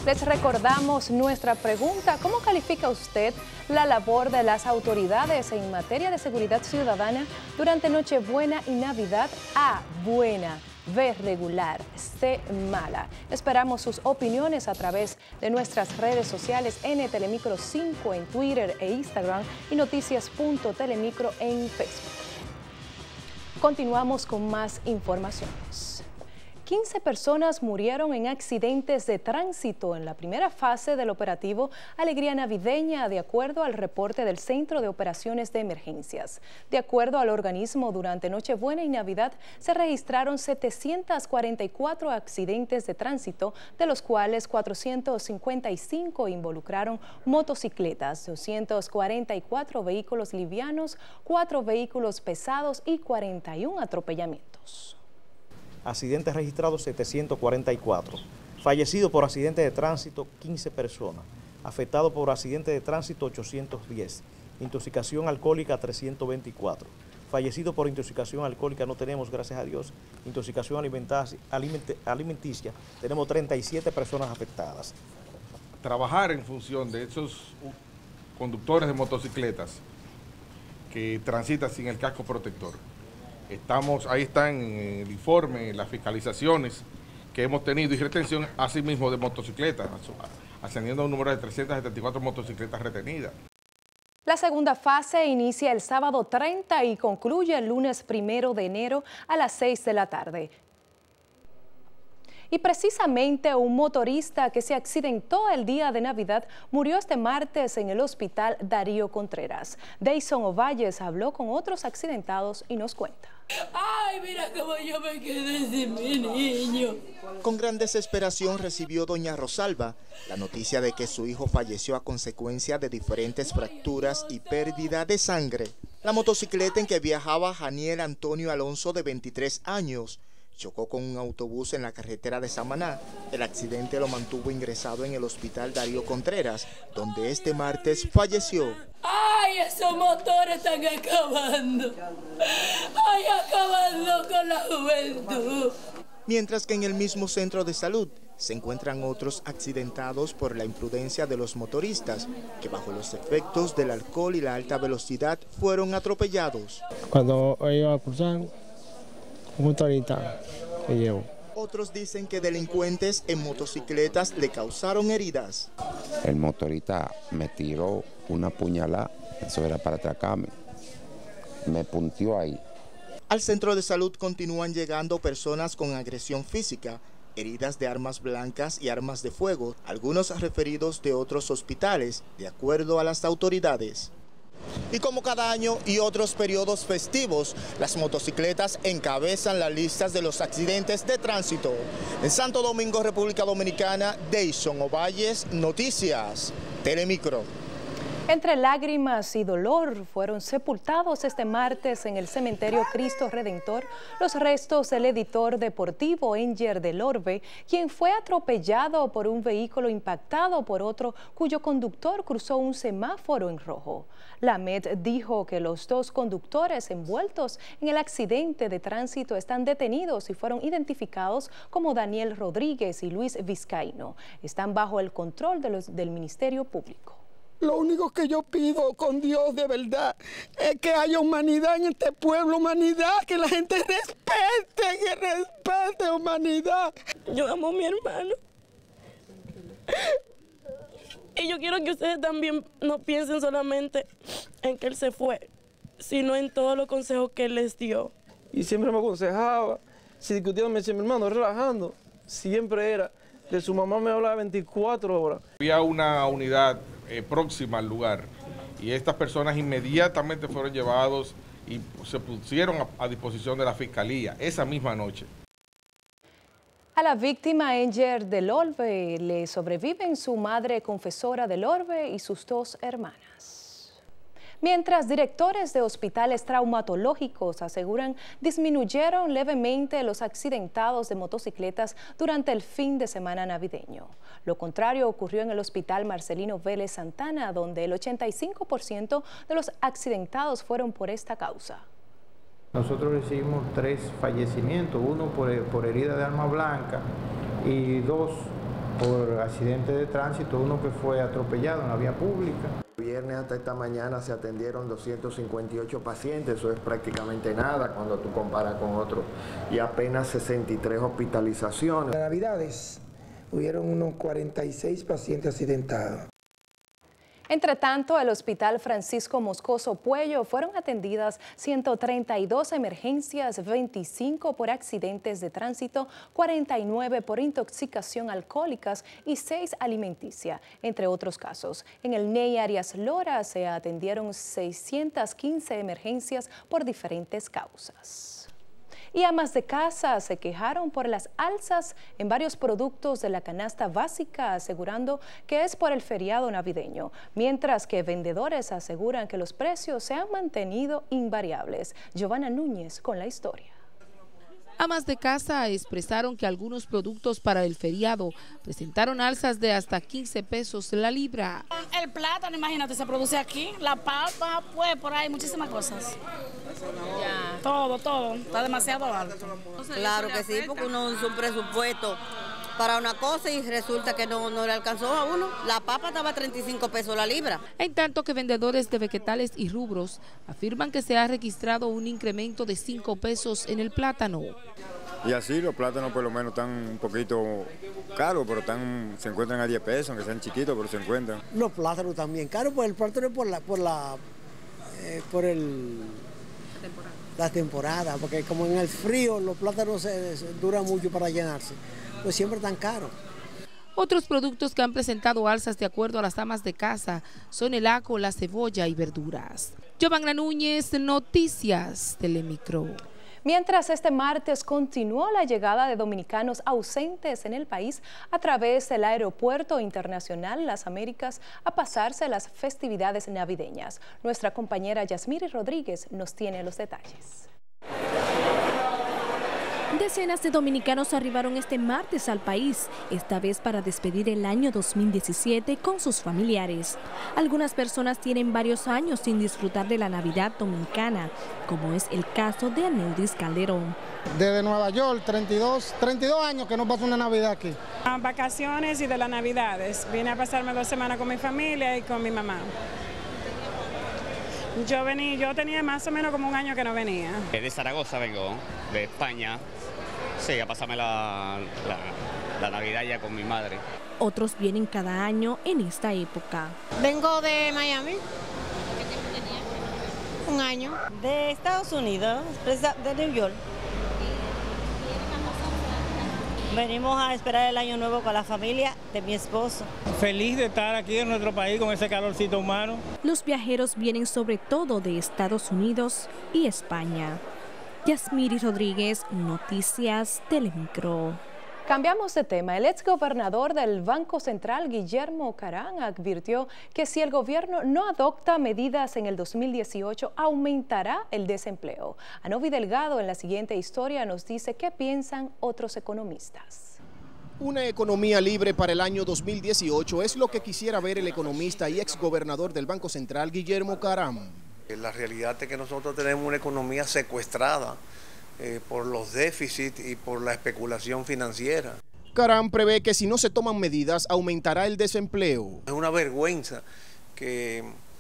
Les recordamos nuestra pregunta: ¿cómo califica usted la labor de las autoridades en materia de seguridad ciudadana durante Nochebuena y Navidad? A, buena; B, regular; C, mala. Esperamos sus opiniones a través de nuestras redes sociales Telemicro 5 en Twitter e Instagram y noticias.telemicro en Facebook. Continuamos con más informaciones. 15 personas murieron en accidentes de tránsito en la primera fase del operativo Alegría Navideña, de acuerdo al reporte del Centro de Operaciones de Emergencias. De acuerdo al organismo, durante Nochebuena y Navidad se registraron 744 accidentes de tránsito, de los cuales 455 involucraron motocicletas, 244 vehículos livianos, 4 vehículos pesados y 41 atropellamientos. Accidentes registrados 744, fallecidos por accidentes de tránsito 15 personas, afectados por accidentes de tránsito 810, intoxicación alcohólica 324, fallecidos por intoxicación alcohólica no tenemos, gracias a Dios. Intoxicación alimenticia tenemos 37 personas afectadas. Trabajar en función de esos conductores de motocicletas que transitan sin el casco protector. Ahí están en el informe, las fiscalizaciones que hemos tenido y retención, asimismo de motocicletas, ascendiendo a un número de 374 motocicletas retenidas. La segunda fase inicia el sábado 30 y concluye el lunes 1 de enero a las 6 de la tarde. Y precisamente un motorista que se accidentó el día de Navidad murió este martes en el hospital Darío Contreras. Dayson Ovalles habló con otros accidentados y nos cuenta. ¡Ay, mira cómo yo me quedé sin mi niño! Con gran desesperación recibió doña Rosalba la noticia de que su hijo falleció a consecuencia de diferentes fracturas y pérdida de sangre. La motocicleta en que viajaba Janiel Antonio Alonso, de 23 años, chocó con un autobús en la carretera de Samaná. El accidente lo mantuvo ingresado en el hospital Darío Contreras, donde este martes falleció. ¡Ay, esos motores están acabando! ¡Ay, acabando con la juventud! Mientras que en el mismo centro de salud se encuentran otros accidentados por la imprudencia de los motoristas, que bajo los efectos del alcohol y la alta velocidad fueron atropellados. Cuando iba a cruzar, un motorista que llevo. Otros dicen que delincuentes en motocicletas le causaron heridas. El motorista me tiró una puñalada, eso era para atracarme, me puntió ahí. Al centro de salud continúan llegando personas con agresión física, heridas de armas blancas y armas de fuego, algunos referidos de otros hospitales, de acuerdo a las autoridades. Y como cada año y otros periodos festivos, las motocicletas encabezan las listas de los accidentes de tránsito. En Santo Domingo, República Dominicana, Dayson Ovalles, Noticias Telemicro. Entre lágrimas y dolor fueron sepultados este martes en el cementerio Cristo Redentor los restos del editor deportivo Enger del Orbe, quien fue atropellado por un vehículo impactado por otro cuyo conductor cruzó un semáforo en rojo. La MED dijo que los dos conductores envueltos en el accidente de tránsito están detenidos y fueron identificados como Daniel Rodríguez y Luis Vizcaíno. Están bajo el control del Ministerio Público. Lo único que yo pido con Dios de verdad es que haya humanidad en este pueblo, humanidad, que la gente respete humanidad. Yo amo a mi hermano. Y yo quiero que ustedes también no piensen solamente en que él se fue, sino en todos los consejos que él les dio. Y siempre me aconsejaba, si discutíamos, me decía, mi hermano, relajando, siempre era. De su mamá me hablaba 24 horas. Había una unidad próxima al lugar y estas personas inmediatamente fueron llevados y se pusieron a disposición de la fiscalía esa misma noche. A la víctima Enger del Orbe le sobreviven su madre confesora del Orbe y sus dos hermanas. Mientras directores de hospitales traumatológicos aseguran disminuyeron levemente los accidentados de motocicletas durante el fin de semana navideño. Lo contrario ocurrió en el Hospital Marcelino Vélez Santana, donde el 85% de los accidentados fueron por esta causa. Nosotros recibimos 3 fallecimientos, uno por herida de arma blanca y 2 por accidente de tránsito, uno que fue atropellado en la vía pública. El viernes hasta esta mañana se atendieron 258 pacientes, eso es prácticamente nada cuando tú comparas con otros, y apenas 63 hospitalizaciones. En Navidades hubieron unos 46 pacientes accidentados. Entre tanto, el Hospital Francisco Moscoso Puello fueron atendidas 132 emergencias, 25 por accidentes de tránsito, 49 por intoxicación alcohólicas y 6 alimenticia, entre otros casos. En el NEI Arias Lora se atendieron 615 emergencias por diferentes causas. Y amas de casa se quejaron por las alzas en varios productos de la canasta básica, asegurando que es por el feriado navideño, mientras que vendedores aseguran que los precios se han mantenido invariables. Giovanna Núñez con la historia. Amas de casa expresaron que algunos productos para el feriado presentaron alzas de hasta 15 pesos la libra. El plátano, imagínate, se produce aquí, la papa, pues por ahí, muchísimas cosas. Ya. Todo, está demasiado alto. Claro que sí, porque uno usa un presupuesto para una cosa y resulta que no le alcanzó a uno. La papa estaba a 35 pesos la libra. En tanto que vendedores de vegetales y rubros afirman que se ha registrado un incremento de 5 pesos en el plátano. Y así los plátanos por lo menos están un poquito caros, pero se encuentran a 10 pesos, aunque sean chiquitos, pero se encuentran. Los plátanos también caros, pues el plátano es la temporada, porque como en el frío los plátanos duran mucho para llenarse, pues siempre están caros. Otros productos que han presentado alzas de acuerdo a las amas de casa son el ajo, la cebolla y verduras. Giovanna Núñez, Noticias Telemicro. Mientras este martes continuó la llegada de dominicanos ausentes en el país a través del Aeropuerto Internacional Las Américas a pasarse las festividades navideñas. Nuestra compañera Yasmiri Rodríguez nos tiene los detalles. Decenas de dominicanos arribaron este martes al país, esta vez para despedir el año 2017 con sus familiares. Algunas personas tienen varios años sin disfrutar de la Navidad dominicana, como es el caso de Aneudis Calderón. Desde Nueva York, 32 años que no paso una Navidad aquí. Vacaciones y de las Navidades. Vine a pasarme 2 semanas con mi familia y con mi mamá. Yo tenía más o menos como un año que no venía. De Zaragoza vengo, de España. Sí, a pasarme la Navidad ya con mi madre. Otros vienen cada año en esta época. Vengo de Miami. ¿Qué tiempo tenía? Un año. De Estados Unidos, de New York. Venimos a esperar el año nuevo con la familia de mi esposo. Feliz de estar aquí en nuestro país con ese calorcito humano. Los viajeros vienen sobre todo de Estados Unidos y España. Yasmiri Rodríguez, Noticias Telemicro. Cambiamos de tema. El exgobernador del Banco Central, Guillermo Carán, advirtió que si el gobierno no adopta medidas en el 2018, aumentará el desempleo. Anovi Delgado en la siguiente historia nos dice qué piensan otros economistas. Una economía libre para el año 2018 es lo que quisiera ver el economista y exgobernador del Banco Central, Guillermo Carán. La realidad es que nosotros tenemos una economía secuestrada por los déficits y por la especulación financiera. Carán prevé que si no se toman medidas aumentará el desempleo. Es una vergüenza que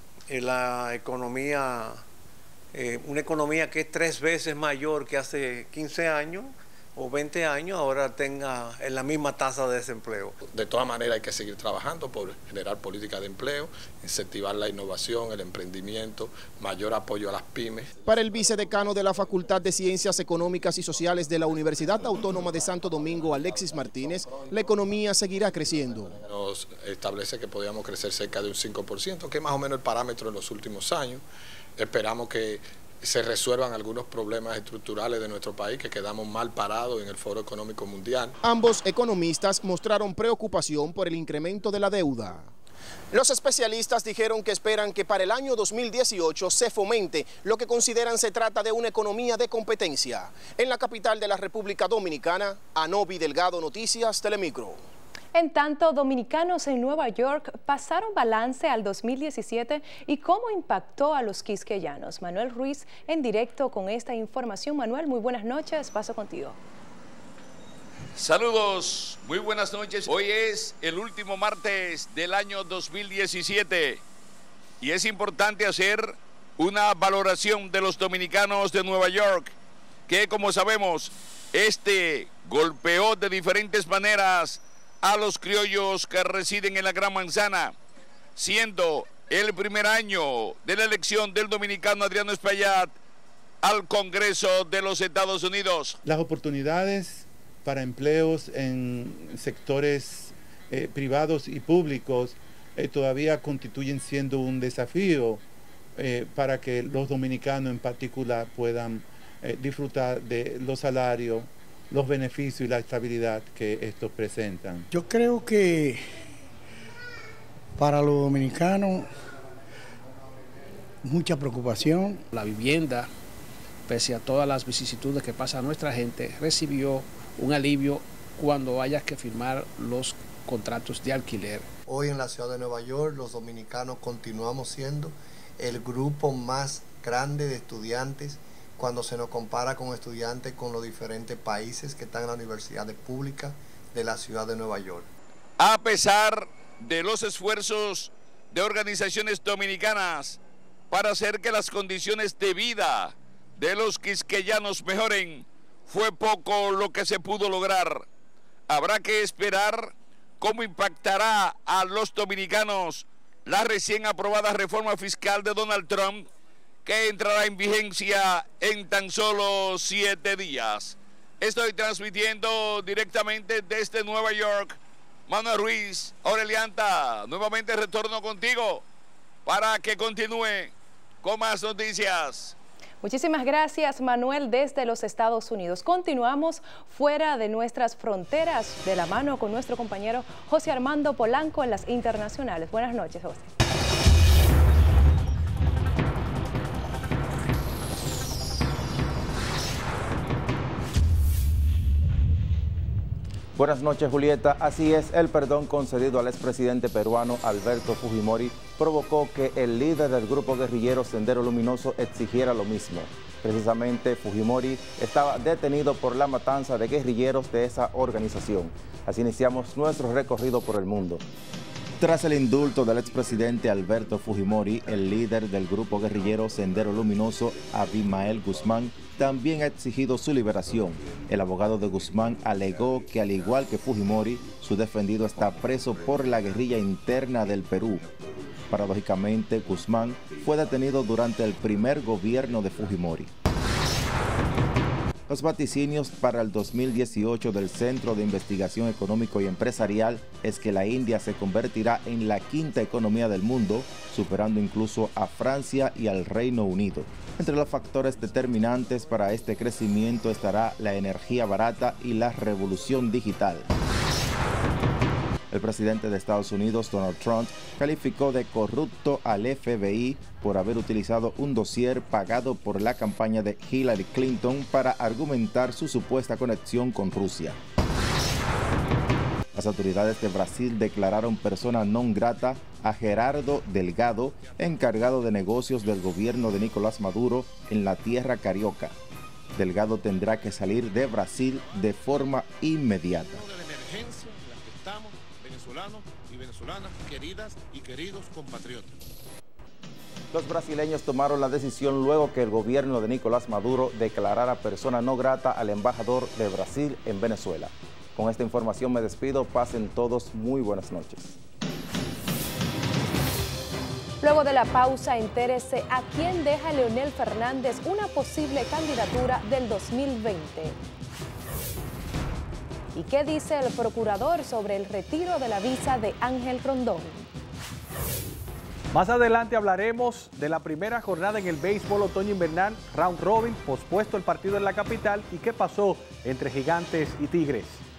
la economía, una economía que es 3 veces mayor que hace 15 años o 20 años, ahora tenga en la misma tasa de desempleo. De todas maneras hay que seguir trabajando por generar políticas de empleo, incentivar la innovación, el emprendimiento, mayor apoyo a las pymes. Para el vicedecano de la Facultad de Ciencias Económicas y Sociales de la Universidad Autónoma de Santo Domingo, Alexis Martínez, la economía seguirá creciendo. Nos establece que podríamos crecer cerca de un 5%, que es más o menos el parámetro en los últimos años. Esperamos que se resuelvan algunos problemas estructurales de nuestro país, que quedamos mal parados en el Foro Económico Mundial. Ambos economistas mostraron preocupación por el incremento de la deuda. Los especialistas dijeron que esperan que para el año 2018 se fomente lo que consideran se trata de una economía de competencia. En la capital de la República Dominicana, Anovi Delgado, Noticias Telemicro. En tanto, dominicanos en Nueva York pasaron balance al 2017 y cómo impactó a los quisqueyanos. Manuel Ruiz en directo con esta información. Manuel, muy buenas noches, paso contigo. Saludos, muy buenas noches. Hoy es el último martes del año 2017 y es importante hacer una valoración de los dominicanos de Nueva York, que como sabemos, golpeó de diferentes maneras a los criollos que residen en la Gran Manzana, siendo el primer año de la elección del dominicano Adriano Espaillat al Congreso de los Estados Unidos. Las oportunidades para empleos en sectores privados y públicos todavía constituyen siendo un desafío para que los dominicanos en particular puedan disfrutar de los salarios, los beneficios y la estabilidad que estos presentan. Yo creo que para los dominicanos mucha preocupación. La vivienda, pese a todas las vicisitudes que pasa nuestra gente, recibió un alivio cuando haya que firmar los contratos de alquiler. Hoy en la ciudad de Nueva York los dominicanos continuamos siendo el grupo más grande de estudiantes cuando se nos compara con estudiantes con los diferentes países que están en las universidades públicas de la ciudad de Nueva York. A pesar de los esfuerzos de organizaciones dominicanas para hacer que las condiciones de vida de los quisqueyanos mejoren, fue poco lo que se pudo lograr. Habrá que esperar cómo impactará a los dominicanos la recién aprobada reforma fiscal de Donald Trump, que entrará en vigencia en tan solo 7 días. Estoy transmitiendo directamente desde Nueva York. Manuel Ruiz, Aurelianta, nuevamente retorno contigo para que continúe con más noticias. Muchísimas gracias, Manuel, desde los Estados Unidos. Continuamos fuera de nuestras fronteras, de la mano con nuestro compañero José Armando Polanco en las internacionales. Buenas noches, José. Buenas noches, Julieta. Así es, el perdón concedido al expresidente peruano Alberto Fujimori provocó que el líder del grupo guerrillero Sendero Luminoso exigiera lo mismo. Precisamente, Fujimori estaba detenido por la matanza de guerrilleros de esa organización. Así iniciamos nuestro recorrido por el mundo. Tras el indulto del expresidente Alberto Fujimori, el líder del grupo guerrillero Sendero Luminoso, Abimael Guzmán, también ha exigido su liberación. El abogado de Guzmán alegó que, al igual que Fujimori, su defendido está preso por la guerrilla interna del Perú. Paradójicamente, Guzmán fue detenido durante el primer gobierno de Fujimori. Los vaticinios para el 2018 del Centro de Investigación Económico y Empresarial es que la India se convertirá en la quinta economía del mundo, superando incluso a Francia y al Reino Unido. Entre los factores determinantes para este crecimiento estará la energía barata y la revolución digital. El presidente de Estados Unidos, Donald Trump, calificó de corrupto al FBI por haber utilizado un dossier pagado por la campaña de Hillary Clinton para argumentar su supuesta conexión con Rusia. Las autoridades de Brasil declararon persona non grata a Gerardo Delgado, encargado de negocios del gobierno de Nicolás Maduro en la tierra carioca. Delgado tendrá que salir de Brasil de forma inmediata. Venezolanos y venezolanas, queridas y queridos compatriotas. Los brasileños tomaron la decisión luego que el gobierno de Nicolás Maduro declarara persona no grata al embajador de Brasil en Venezuela. Con esta información me despido, pasen todos muy buenas noches. Luego de la pausa, entérese a quién deja Leonel Fernández una posible candidatura del 2020. ¿Y qué dice el procurador sobre el retiro de la visa de Ángel Rondón? Más adelante hablaremos de la primera jornada en el béisbol otoño-invernal, round robin, pospuesto el partido en la capital y qué pasó entre Gigantes y Tigres.